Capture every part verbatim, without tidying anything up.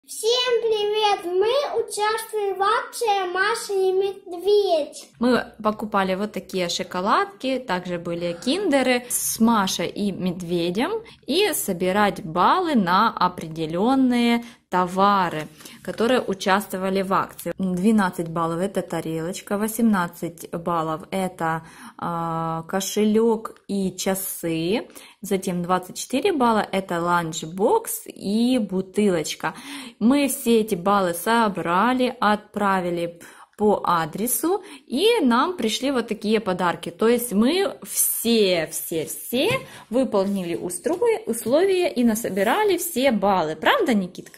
Всем привет! Мы участвуем в акции «Маша и Медведь». Мы покупали вот такие шоколадки, также были киндеры с Машей и Медведем, и собирать баллы на определенные товары, которые участвовали в акции. двенадцать баллов это тарелочка, восемнадцать баллов это э, кошелек и часы, затем двадцать четыре балла это ланчбокс и бутылочка. Мы все эти баллы собрали, отправили по адресу, и нам пришли вот такие подарки. То есть мы все, все, все выполнили условия и насобирали все баллы. Правда, Никитка?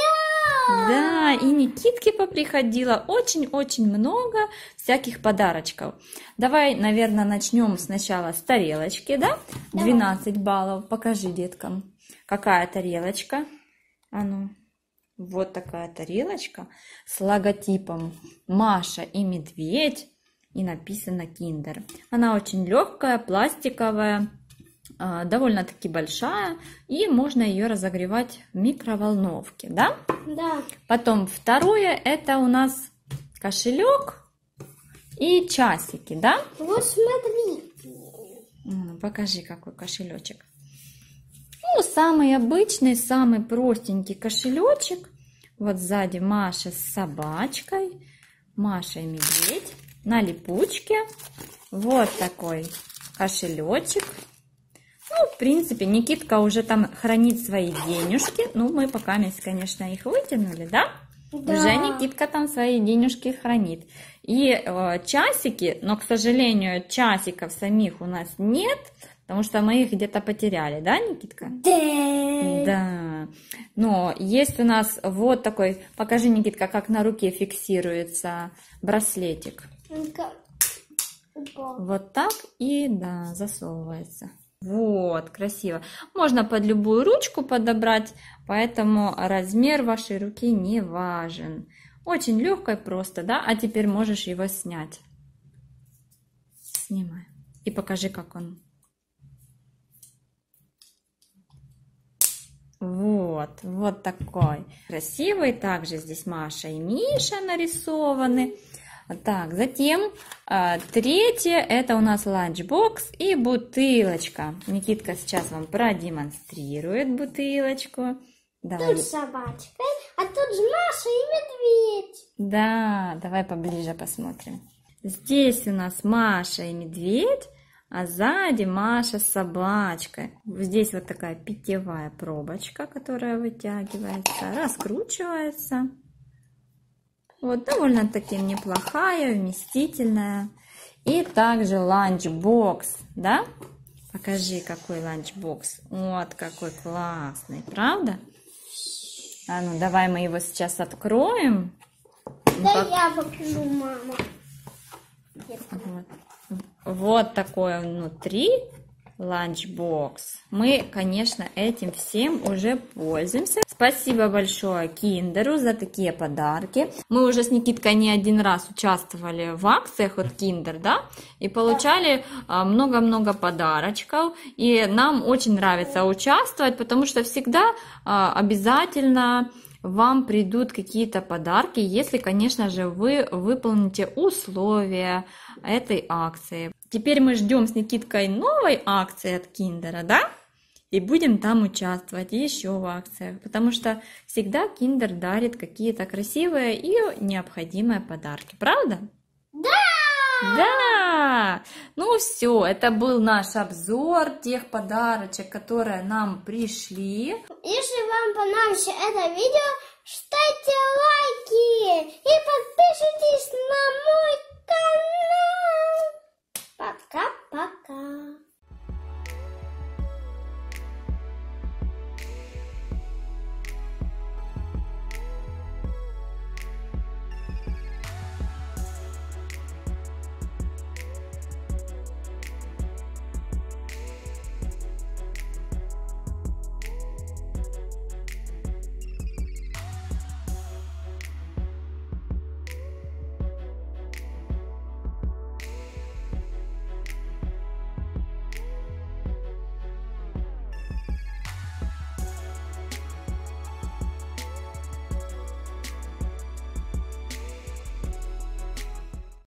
Да! Да, и Никитке поприходило очень-очень много всяких подарочков. Давай, наверное, начнем сначала с тарелочки, да? двенадцать баллов. Покажи деткам, какая тарелочка. А ну... Вот такая тарелочка с логотипом Маша и Медведь и написано Киндер. Она очень легкая, пластиковая, довольно-таки большая, и можно ее разогревать в микроволновке, да? Да. Потом второе, это у нас кошелек и часики, да? Вот смотри. Покажи, какой кошелечек. Ну, самый обычный, самый простенький кошелечек. Вот сзади Маша с собачкой, Маша и Медведь на липучке. Вот такой кошелечек. Ну, в принципе, Никитка уже там хранит свои денежки. Ну, мы пока, конечно, их вытянули, да? Да. Уже Никитка там свои денежки хранит. И э, часики, но, к сожалению, часиков самих у нас нет. Потому что мы их где-то потеряли, да, Никитка? Да. Да. Но есть у нас вот такой, покажи, Никитка, как на руке фиксируется браслетик. Вот так и, да, засовывается. Вот, красиво. Можно под любую ручку подобрать, поэтому размер вашей руки не важен. Очень легко и просто, да? А теперь можешь его снять. Снимай. И покажи, как он. Вот, вот такой красивый. Также здесь Маша и Миша нарисованы. Так, затем э, третье, это у нас ланчбокс и бутылочка. Никитка сейчас вам продемонстрирует бутылочку. Давай. Тут собачка, а тут же Маша и Медведь. Да, давай поближе посмотрим. Здесь у нас Маша и Медведь. А сзади Маша с собачкой. Здесь вот такая питьевая пробочка, которая вытягивается, раскручивается. Вот, довольно-таки неплохая, вместительная. И также ланчбокс, да? Покажи, какой ланчбокс. Вот, какой классный, правда? А ну, давай мы его сейчас откроем. Да Пок... я покажу, мама. Вот. Вот такой внутри ланчбокс. Мы, конечно, этим всем уже пользуемся. Спасибо большое Киндеру за такие подарки. Мы уже с Никиткой не один раз участвовали в акциях от Киндер, да? И получали много-много подарочков. И нам очень нравится участвовать, потому что всегда обязательно вам придут какие-то подарки, если, конечно же, вы выполните условия этой акции. Теперь мы ждем с Никиткой новой акции от Киндера, да? И будем там участвовать еще в акциях, потому что всегда Киндер дарит какие-то красивые и необходимые подарки, правда? Да! Да! Ну все, это был наш обзор тех подарочек, которые нам пришли. Если вам понравилось это видео, ставьте лайки и подписывайтесь на мой канал. Пока-пока.